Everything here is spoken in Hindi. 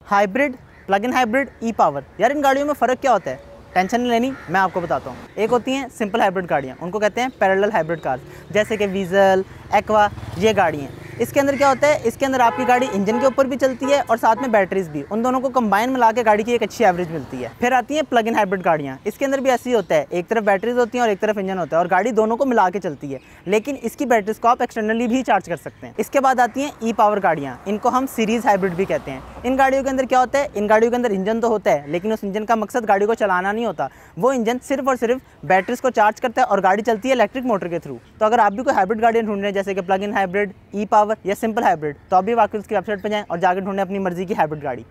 Hybrid, plug in hybrid, e power. यार इन गाड़ियों में फ़र्क क्या होता है? टेंशन नहीं लेनी, मैं आपको बताता हूँ। एक होती हैं सिंपल हाइब्रिड गाड़ियाँ, उनको कहते हैं पैरेलल हाइब्रिड कार्स, जैसे कि वीज़ल, एक्वा, ये गाड़ी हैं। इसके अंदर क्या होता है, इसके अंदर आपकी गाड़ी इंजन के ऊपर भी चलती है और साथ में बैटरीज भी, उन दोनों को कंबाइन मिला के गाड़ी की एक अच्छी एवरेज मिलती है। फिर आती है प्लग इन हाइब्रिड गाड़ियाँ, इसके अंदर भी ऐसे ही होता है, एक तरफ बैटरीज होती हैं और एक तरफ इंजन होता है और गाड़ी दोनों को मिला के चलती है, लेकिन इसकी बैटरीज को आप एक्सटर्नली भी चार्ज कर सकते हैं। इसके बाद आती हैं ई पावर गाड़ियाँ, इनको हम सीरीज हाइब्रिड भी कहते हैं। इन गाड़ियों के अंदर क्या होता है, इन गाड़ियों के अंदर इंजन तो होता है, लेकिन उस इंजन का मकसद गाड़ी को चलाना नहीं होता। वो इंजन सिर्फ और सिर्फ बैटरीज को चार्ज करता है और गाड़ी चलती है इलेक्ट्रिक मोटर के थ्रू। तो अगर आप भी कोई हाइब्रिड गाड़ियाँ ढूंढ रहे हैं, जैसे कि plug in hybrid, e power या सिंपल हाइब्रिड, तो अभी वाकई उसकी वेबसाइट पर जाएं और जाकर ढूंढें अपनी मर्जी की हाइब्रिड गाड़ी।